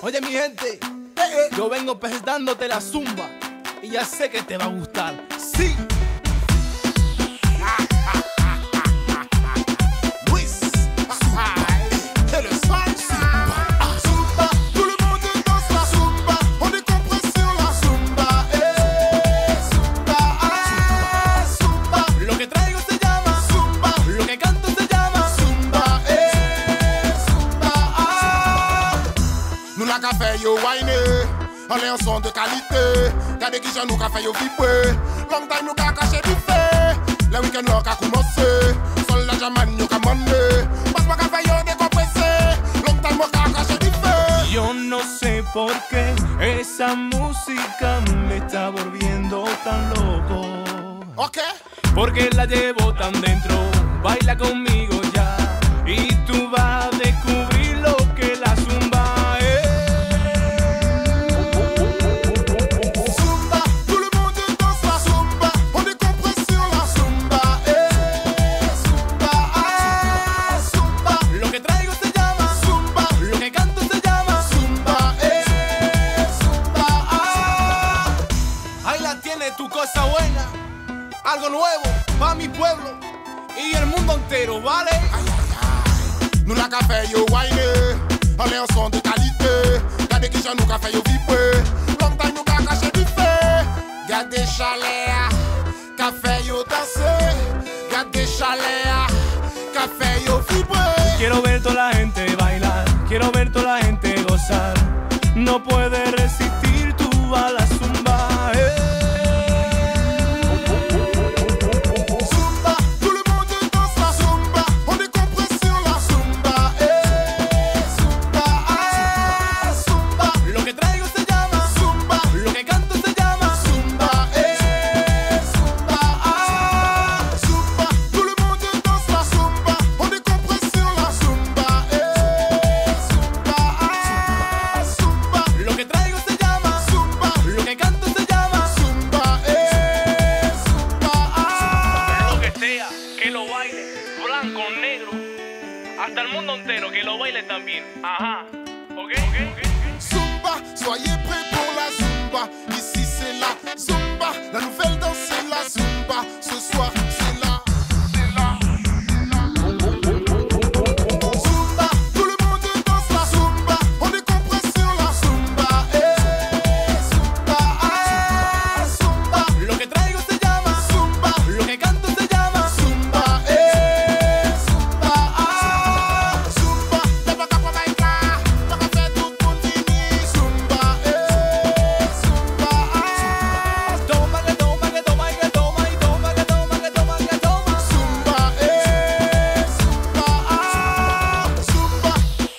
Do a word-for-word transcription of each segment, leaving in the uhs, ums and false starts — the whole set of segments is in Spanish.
Oye, mi gente, yo vengo presentándote la Zumba y ya sé que te va a gustar. ¡Sí! Luis, c'est le soir. Zumba, tout le monde danse la Zumba. On est compris sur la Zumba. Eh, Zumba, ah, Zumba. Lo que traigo se llama Zumba. Lo que canto se llama Zumba, eh, Zumba, ah. Nous la café yo wine. On est en son de qualité. Gardez qui j'en nous café yo vibrer. Long time nous ka caché du fait. Le week-end nous ka commencé. Sol la jaman nous ka mandé. Passe pas café yo décompressé. Long time nous ka caché du fait. Yo no sé por qué esa música me está volviendo tan loco. Ok. Porque la llevo tan dentro, baila conmigo ya y tú vas a descubrir lo que la Zumba es. Zumba, tout le monde danse la Zumba. On est compris sur la Zumba. Eh, Zumba, ah, Zumba. Lo que traigo se llama Zumba. Lo que canto se llama Zumba, eh, Zumba, ah. Ahí la tienes, tu cosa buena, algo nuevo pa' mi pueblo y el mundo entero, ¿vale? Aïe, aïe, aïe. Nous la café yo wine. On est en son de qualité. Gardez qui j'en nous café yo vibrer. Long time nous ka caché du fait. Gardez chaleur. Café yo danser. Gardez chaleur. Café yo vibrer. Quiero ver toda la gente bailar, quiero ver toda la gente gozar. No puedes resistir tú a la Zumba, eh. Zumba, tout le monde danse la Zumba. On est compris sur la Zumba. Eh, Zumba, ah, Zumba. Lo que traigo se llama Zumba. Lo que canto se llama Zumba, eh, Zumba, ah, Zumba. Tout le monde danse la Zumba. On est compris sur la Zumba. Eh, Zumba, ah, Zumba. Lo que traigo se llama Zumba. Lo que canto se llama Zumba, eh, Zumba, ah. Lo que sea, que lo baile, blanco, negro, hasta el mundo entero, que lo baile también. Ajá, ¿ok? ¿Ok? Zumba, soyez prêts pour la Zumba. Ici c'est la Zumba. La nouvelle danse c'est la Zumba. Ce soir c'est la Zumba, tout le monde danse la Zumba. On est compris sur la Zumba. Eh, Zumba, ah, Zumba. Lo que traigo se llama Zumba. Lo que canto se llama Zumba, eh, Zumba, ah, Zumba. Lève la cape, bailar, pas qu'à faire tout continue. Zumba, eh, Zumba, ah. Toma, que toma, que toma, que toma, y toma, que toma, que toma, que toma. Zumba, eh, Zumba, ah, Zumba.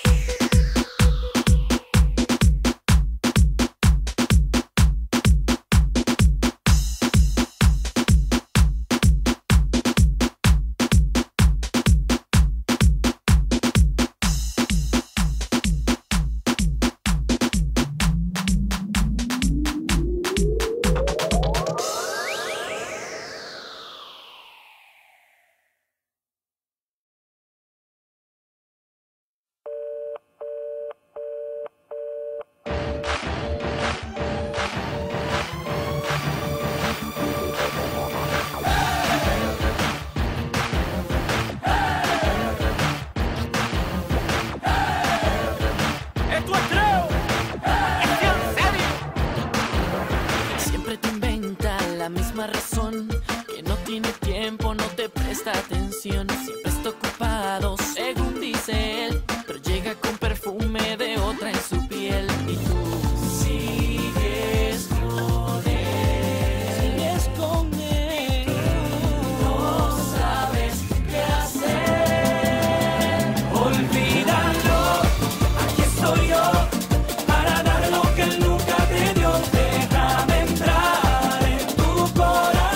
Esto es creo, es que en serio. Siempre te inventa la misma razón, que no tiene tiempo, no te presta atención, siempre está ocupado, según dice él, pero llega con perfume de otra en su piel y tú sigues con él, sigues con él, no sabes qué hacer, olvídalo, aquí estoy yo. Para dar lo que él nunca te dio, déjame entrar en tu corazón.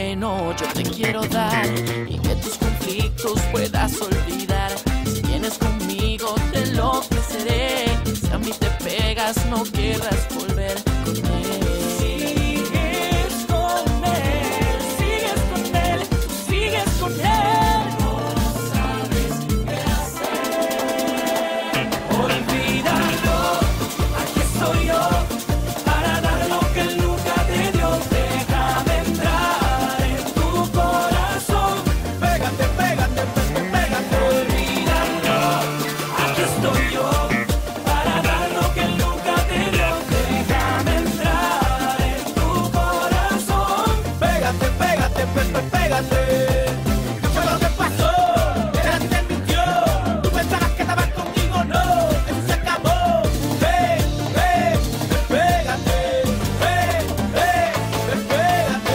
bueno yo te quiero dar y que tus conflictos puedas olvidar. Si vienes conmigo te enloqueceré. Si a mí te pegas no querrás volver con él. Sigues con él, sigues con él, sigues con él. No sabes qué hacer. Olvídalo, aquí estoy yo para dar lo que él nunca te dio. Déjame entrar en tu corazón. Pégate, pégate, pégate, pégate. Olvídalo, aquí estoy yo para dar lo que él nunca te dio. Déjame entrar en tu corazón. Pégate, pégate, pégate, pégate. ¿Qué fue lo que pasó? Él te mintió. Tú pensabas que estabas conmigo, no. Eso se acabó. Ven, ven, ven, pégate. Ven, ven, ven, pégate.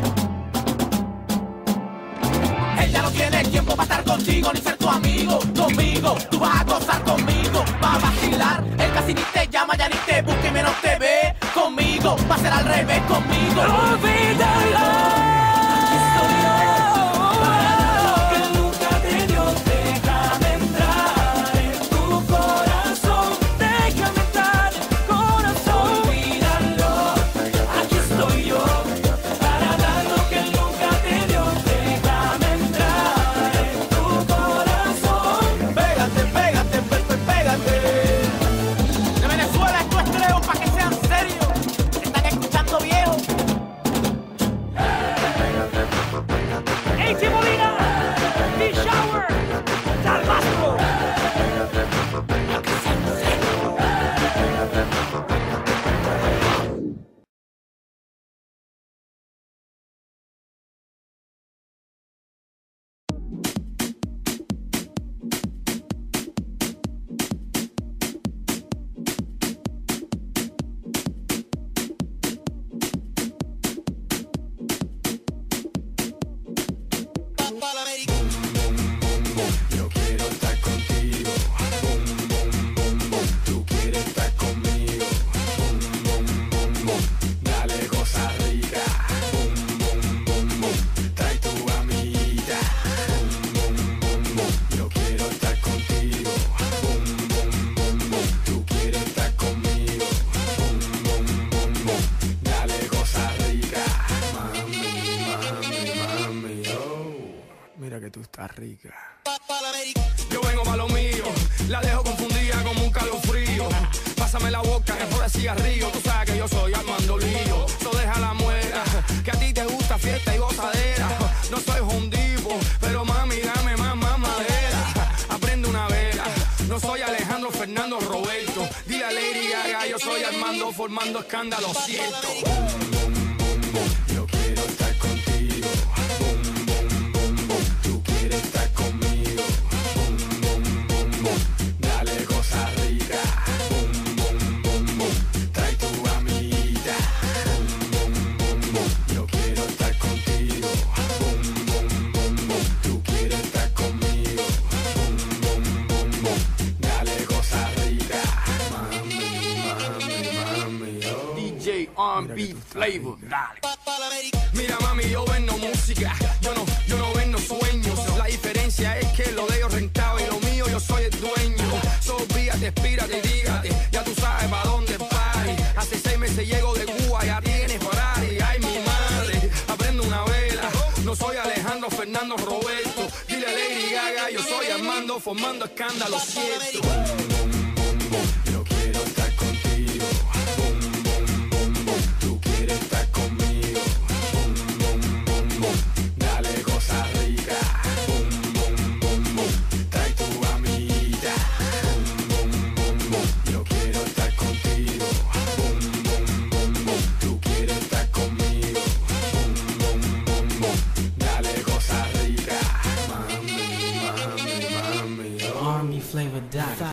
Él ya no tiene tiempo para estar contigo ni ser tu amigo. Conmigo, tú vas a gozar conmigo. Va a vacilar. Él casi ni te llama, ya ni te busca y menos te ve. Conmigo, va a ser al revés conmigo. Olvídalo. Aquí estoy yo para dar lo que él nunca te dio. Déjame entrar en tu corazón. Déjame entrar en tu corazón. Olvídalo. Aquí estoy yo para dar lo que él nunca te dio. Déjame entrar en tu corazón. Pégate, pégate, pégate, pégate. De Venezuela esto es creo para que sean serios. Están escuchando viejo. Hey, Timolina, D-Shower, Salvatro. Lo que sean serios. Yo quiero estar contigo. Bum, bum, bum, bum. Tú quieres estar conmigo. Bum, bum, bum, bum. Dale cosa rica. Bum, bum, bum, bum. Trae tu amiguita. Bum, bum, bum, bum. Yo quiero estar contigo. Bum, bum, bum, bum. Tú quieres estar conmigo. Bum, bum, bum, bum. Dale cosa rica. Mami, mami, mami, oh. Mira que tú estás rica. Yo vengo pa' lo mío, la dejo confundida como un calofrío. Pásame la boca, que por el cigarrillo. Tú sabes que yo soy Armando Lío. So deja la muera, que a ti te gusta fiesta y gozadera. No soy hondipo, pero mami, dame más, más madera. Aprende una vela, no soy Alejandro Fernando Roberto. Dile a Lady Gaga, yo soy Armando formando escándalo, cierto. Yo quiero estar contigo. Bum, bum, bum, bum. Tú quieres estar conmigo. Bum, bum, bum, bum. Dale cosa rica. Bum, bum, bum, bum. Trae tu amiguita. Bum, bum, bum, bum. Yo quiero estar contigo. Bum, bum, bum, bum. Tú quieres estar conmigo. Bum, bum, bum, bum. Dale cosa rica. Mami, mami, mami, oh. D J R and B Flavor, dale. Mira mami, yo vendo música, yo no, yo no vendo sueños. La diferencia es que lo de ellos rentaba y lo mío yo soy el dueño. So fíjate, espírate, dígate, ya tú sabes pa' dónde pari. Hace seis meses llego de Cuba, ya tienes Ferrari. Ay mi madre, aprendo una vela. No soy Alejandro Fernando Roberto. Dile a Lady Gaga, yo soy Armando formando escándalo, cierto. Yo quiero estar contigo. Bum, bum, bum, bum. Tú quieres estar conmigo. Bum, bum, bum, bum. Dale cosa rica. Bum, bum, bum, bum. Trae tu amiguita. Bum, bum, bum, bum. Yo quiero estar contigo. Bum, bum, bum, bum. Tú quieres estar conmigo. Bum, bum, bum, bum. Dale cosa rica. Mami, mami, mami, oh. Army Flavor Dot.